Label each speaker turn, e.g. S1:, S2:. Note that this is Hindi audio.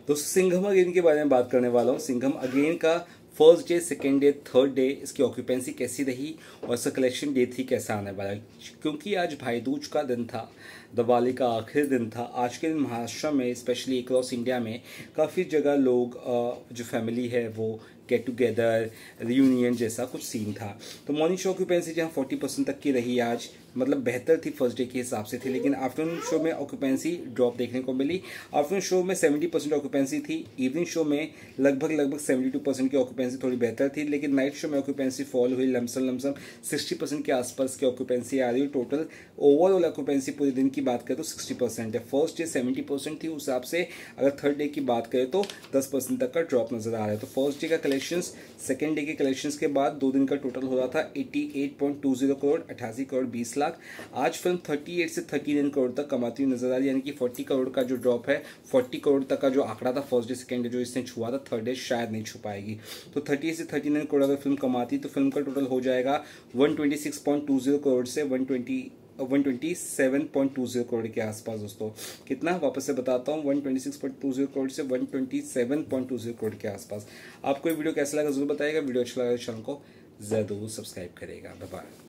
S1: दोस्तों सिंघम अगेन के बारे में बात करने वाला हूँ। सिंघम अगेन का first day, second day, third day इसकी ऑक्यूपेंसी कैसी रही और इसका कलेक्शन डे 3 कैसा आने वाला है, क्योंकि आज भाई दूज का दिन था, दिवाली का आखिरी दिन था। आज के दिन महाराष्ट्र में स्पेशली अक्रॉस इंडिया में काफ़ी जगह लोग जो फैमिली है वो गेट टुगेदर, रियूनियन जैसा कुछ सीन था। तो मॉर्निंग शो ऑक्यूपेंसी जहाँ 40% तक की रही आज, मतलब बेहतर थी फर्स्ट डे के हिसाब से थी, लेकिन आफ्टरनून शो में ऑक्यूपेंसी ड्रॉप देखने को मिली। आफ्टरनून शो में 70% ऑक्यूपेंसी थी, इवनिंग शो में लगभग 72% की ऑक्यूपेंसी थोड़ी बेहतर थी, लेकिन नाइट शो में ऑक्यूपेंसी फॉल हुई। लमसम 60% के आसपास की ऑक्यूपेंसी आ रही है। टोटल ओवरऑल ऑक्यूपेंसी पूरे दिन की बात करें तो 60% है। फर्स्ट डे 70% थी, उस हिसाब से अगर थर्ड डे की बात करें तो 10% तक का ड्रॉप नजर आ रहा है। तो फर्स्ट डे का कलेक्शंस सेकेंड डे के कलेक्शंस के बाद 2 दिन का टोटल हो रहा था 88.20 करोड़, 88 करोड़ 20 लाख। आज फिल्म 38 से 39 करोड़ तक कमाती हुई नजर आ रही है, यानी कि 40 करोड़ का जो ड्रॉप है, 40 करोड़ तक का जो आंकड़ा था फर्स्ट डे सेकेंड डे जो इसने छुआ था, थर्ड डे शायद नहीं छू पाएगी। तो 38 से 39 करोड़ अगर फिल्म कमाती तो फिल्म का टोटल हो जाएगा 126.20 करोड़ से 127.20 करोड़ के आसपास। दोस्तों कितना, वापस से बताता हूँ, 126.20 करोड़ से 127.20 करोड़ के आसपास। आपको ये वीडियो कैसा लगा जरूर बताइएगा। वीडियो अच्छा लगा तो चैनल को जरूर सब्सक्राइब करेगा। Bye bye.